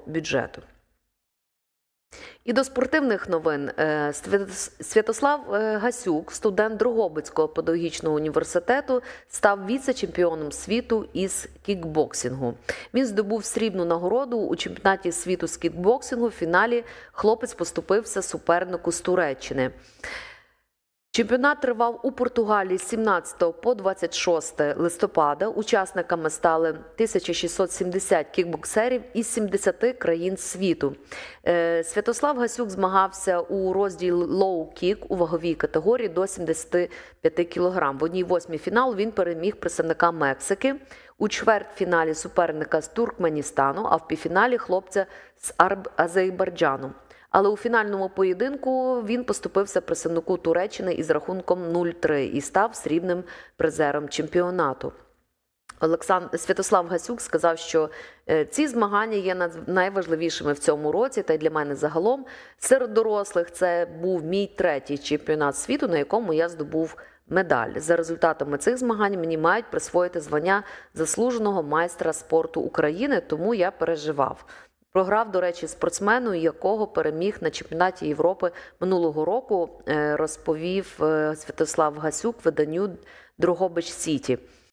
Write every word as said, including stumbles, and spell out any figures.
бюджету. І до спортивних новин. Святослав Гасюк, студент Дрогобицького педагогічного університету, став віце-чемпіоном світу із кікбоксингу. Він здобув срібну нагороду у чемпіонаті світу з кікбоксингу. В фіналі хлопець поступився супернику з Туреччини. Чемпіонат тривав у Португалії з сімнадцятого по двадцять шосте листопада. Учасниками стали тисяча шістсот сімдесят кікбоксерів із сімдесяти країн світу. Святослав Гасюк змагався у розділі лоу-кік у ваговій категорії до сімдесяти п'яти кілограм. В одній восьмій фіналу він переміг представника Мексики, у чвертьфіналі суперника з Туркменістану, а в півфіналі хлопця з Азербайджану. Але у фінальному поєдинку він поступився представнику Туреччини із рахунком нуль три і став срібним призером чемпіонату. Олександр Святослав Гасюк сказав, що ці змагання є найважливішими в цьому році, та й для мене загалом. Серед дорослих це був мій третій чемпіонат світу, на якому я здобув медаль. За результатами цих змагань мені мають присвоїти звання заслуженого майстра спорту України, тому я переживав. Програв, до речі, спортсмену, якого переміг на чемпіонаті Європи минулого року, розповів Святослав Гасюк виданню «Дрогобич Сіті».